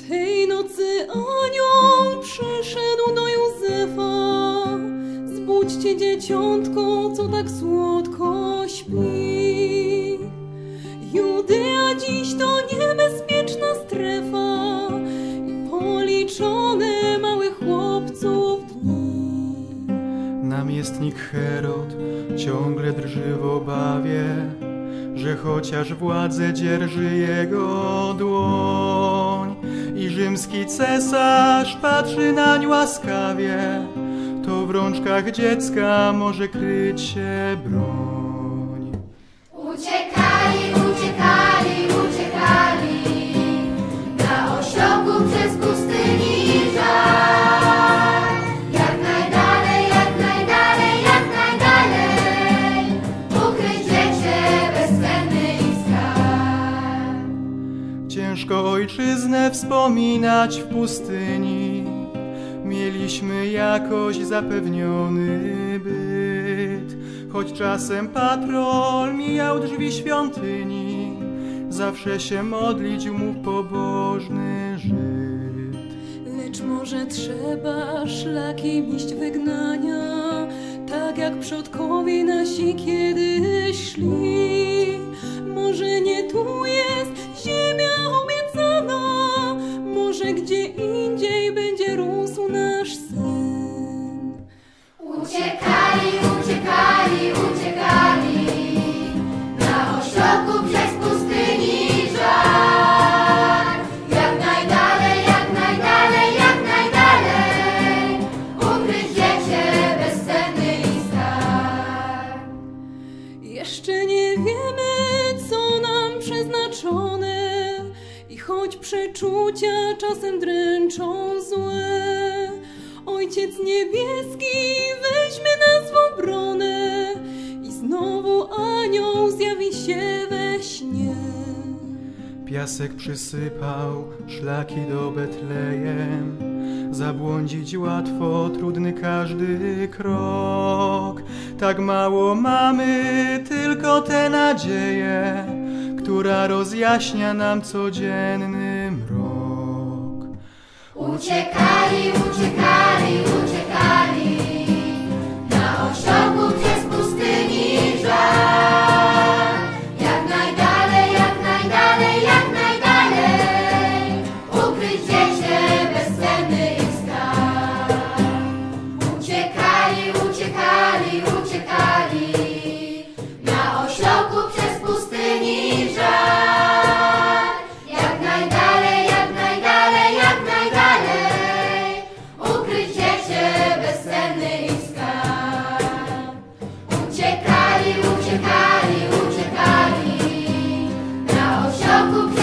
Tej nocy anioł przyszedł do Józefa. Zbudźcie dzieciątko, co tak słodko śpi. Judea dziś to niebezpieczna strefa i policzone małych chłopców dni. Namiestnik Herod ciągle drży w obawie, że chociaż władzę dzierży jego dłoń i rzymski cesarz patrzy nań łaskawie, to w rączkach dziecka może kryć się broń. Uciekali, uciekali, uciekali na osiołku przez pustyni żar. Jak najdalej, jak najdalej, jak najdalej, ukryć dziecię bezcenny ich skarb. Ciężko ojczyznę wspominać w pustyni, mieliśmy jakoś zapewniony byt. Choć czasem patrol mijał drzwi świątyni, zawsze się modlić mógł pobożny Żyd. Lecz może trzeba szlakiem iść wygnania, tak jak przodkowie nasi kiedyś szli. Może nie tu jest ziemia obiecana, może gdzie indziej będzie rósł nasz sen. Uciekali, uciekali, uciekali na osiołku przez pustyni żar. Jak najdalej, jak najdalej, jak najdalej, ukryć dziecię bezcenny ich skarb. Jeszcze nie wiemy, co nam przeznaczone, i choć przeczucia czasem dręczą złe, Ojciec Niebieski weźmie nas w obronę i znowu anioł zjawi się we śnie. Piasek przysypał szlaki do Betlejem, zabłądzić łatwo, trudny każdy krok. Tak mało mamy, tylko tę nadzieję, która rozjaśnia nam codzienny mrok. Uciekali, uciekali, uciekali na osiołku przez pustyni żar. Jak najdalej, jak najdalej, jak najdalej, ukryć dziecię bezcenny ich skarb. Uciekali, uciekali, uciekali na osiołku przez pustyni żar. Jak najdalej, jak najdalej, jak najdalej, ukryć dziecię bezcenny ich skarb. Uciekali, uciekali, uciekali na osiołku